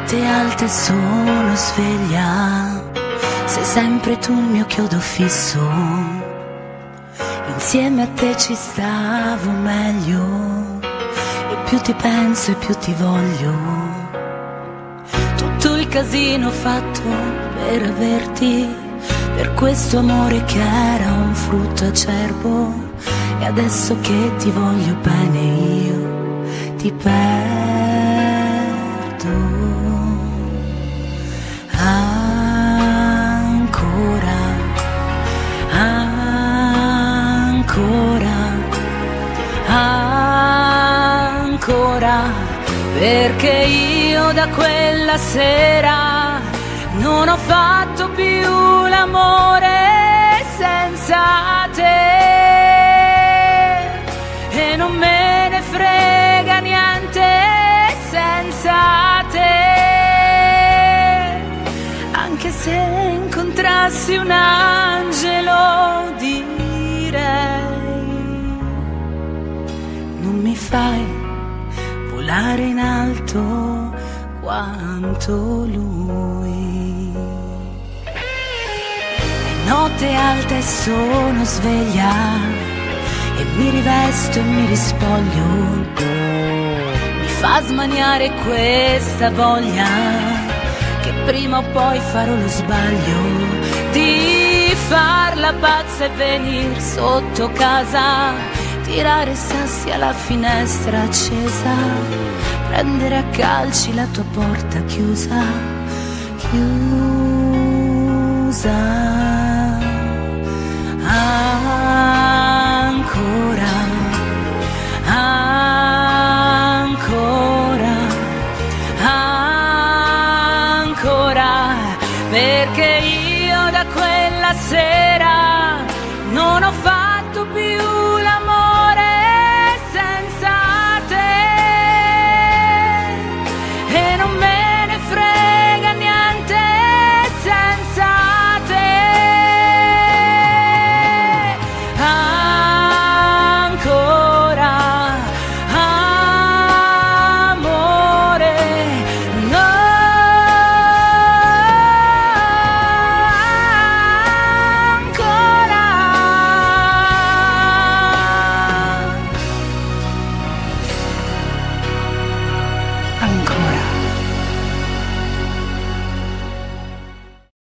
notte alte sono sveglia, sei sempre tu il mio chiodo fisso, insieme a te ci stavo meglio, e più ti penso e più ti voglio. Tutto il casino fatto per averti, per questo amore che era un frutto acerbo, e adesso che ti voglio bene io ti perdo. Ancora, ancora, ancora, perché io da quella sera non ho fatto più l'amore senza te, e non me ne frega niente senza te. Anche se incontrassi un angelo direi, non mi fai volare in alto quanto lui. È notte alta e sono sveglia, e mi rivesto e mi rispoglio, mi fa smaniare questa voglia che prima o poi farò lo sbaglio di farla pazza e venir sotto casa, tirare sassi alla finestra accesa, prendere a calci la tua porta chiusa, chiusa. Ancora, ancora, ancora, perché io da quella sera non ho fatto